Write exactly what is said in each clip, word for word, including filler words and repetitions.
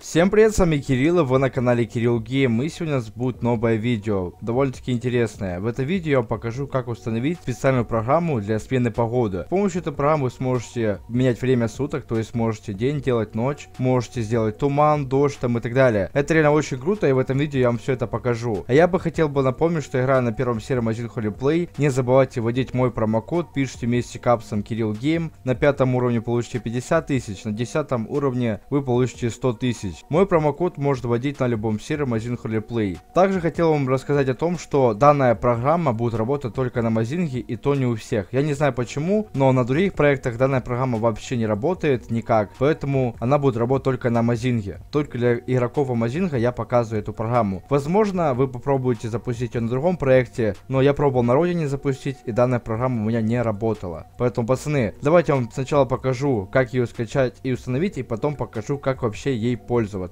Всем привет, с вами Кирилл, и вы на канале Кирилл Гейм, и сегодня у нас будет новое видео, довольно-таки интересное. В этом видео я вам покажу, как установить специальную программу для смены погоды. С помощью этой программы вы сможете менять время суток, то есть можете день делать ночь, можете сделать туман, дождь там и так далее. Это реально очень круто, и в этом видео я вам все это покажу. А я бы хотел бы напомнить, что играю на первом сервере Mozilla Holy Play. Не забывайте вводить мой промокод, пишите вместе капсом Кирилл Гейм. На пятом уровне получите пятьдесят тысяч, на десятом уровне вы получите сто тысяч. Мой промокод может вводить на любом сервере Mozilla Holy Play. Также хотел вам рассказать о том, что данная программа будет работать только на Mozilla, и то не у всех. Я не знаю почему, но на других проектах данная программа вообще не работает никак, поэтому она будет работать только на Mozilla. Только для игроков Mozilla я показываю эту программу. Возможно, вы попробуете запустить ее на другом проекте, но я пробовал на родине запустить, и данная программа у меня не работала. Поэтому, пацаны, давайте я вам сначала покажу, как ее скачать и установить, и потом покажу, как вообще ей пользоваться.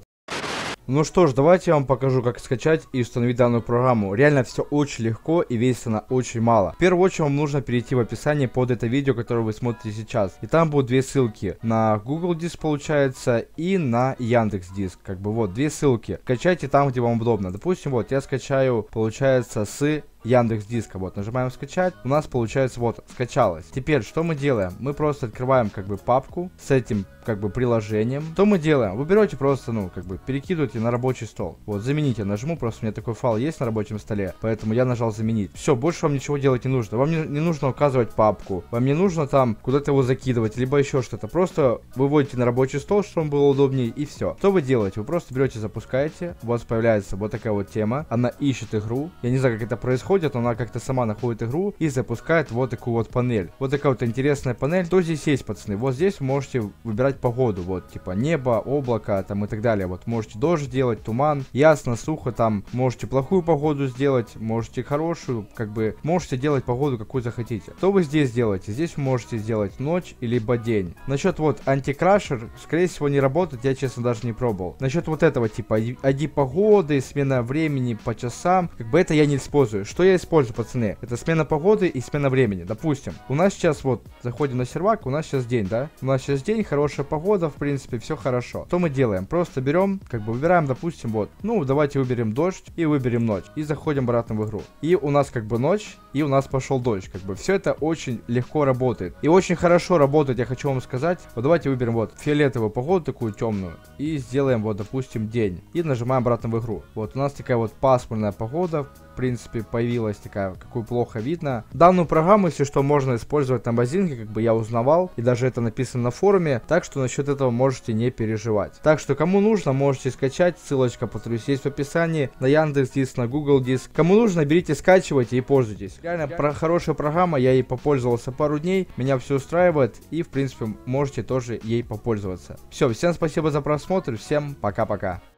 Ну что ж, давайте я вам покажу, как скачать и установить данную программу. Реально все очень легко и весит она очень мало. В первую очередь вам нужно перейти в описание под это видео, которое вы смотрите сейчас. И там будут две ссылки. На Google Диск получается и на Яндекс Диск. Как бы вот две ссылки. Скачайте там, где вам удобно. Допустим, вот я скачаю, получается, с Яндекс Диска. Вот, нажимаем скачать. У нас получается вот скачалось. Теперь что мы делаем? Мы просто открываем как бы папку с этим как бы приложением. Что мы делаем? Вы берете просто, ну, как бы перекидываете на рабочий стол. Вот, замените. Нажму, просто у меня такой файл есть на рабочем столе, поэтому я нажал заменить. Все, больше вам ничего делать не нужно. Вам не, не нужно указывать папку. Вам не нужно там куда-то его закидывать, либо еще что-то. Просто выводите на рабочий стол, чтобы вам было удобнее, и все. Что вы делаете? Вы просто берете, запускаете. У вас появляется вот такая вот тема. Она ищет игру. Я не знаю, как это происходит, но она как-то сама находит игру и запускает вот такую вот панель. Вот такая вот интересная панель. Что здесь есть, пацаны? Вот здесь вы можете выбирать погоду. Вот, типа небо, облако там и так далее. Вот можете дождь делать, туман, ясно, сухо там. Можете плохую погоду сделать, можете хорошую, как бы можете делать погоду, какую захотите. Что вы здесь делаете? Здесь вы можете сделать ночь либо день. Насчет вот антикрашер, скорее всего, не работает, я честно даже не пробовал. Насчет вот этого типа ай ди погоды, смена времени по часам, как бы это я не использую. Что я использую, пацаны? Это смена погоды и смена времени. Допустим, у нас сейчас вот заходим на сервак, у нас сейчас день, да? У нас сейчас день, хорошая погода, в принципе, все хорошо. Что мы делаем? Просто берем, как бы выбираем, допустим, вот, ну, давайте выберем дождь и выберем ночь. И заходим обратно в игру. И у нас как бы ночь, и у нас пошел дождь. Как бы все это очень легко работает. И очень хорошо работает, я хочу вам сказать. Вот давайте выберем вот фиолетовую погоду, такую темную. И сделаем вот, допустим, день. И нажимаем обратно в игру. Вот у нас такая вот пасмурная погода. В принципе, появилась такая, какую плохо видно. Данную программу, если что, можно использовать на Mozilla, как бы я узнавал, и даже это написано на форуме, так что насчет этого можете не переживать. Так что, кому нужно, можете скачать, ссылочка, повторюсь, есть в описании, на Яндекс Диск, на Google Диск. Кому нужно, берите, скачивайте и пользуйтесь. Реально, про хорошая программа, я ей попользовался пару дней, меня все устраивает, и, в принципе, можете тоже ей попользоваться. Все, всем спасибо за просмотр, всем пока-пока.